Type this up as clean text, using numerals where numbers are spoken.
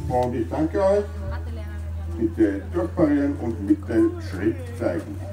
Und ich danke euch. Bitte durchparieren und mit dem Schritt zeigen.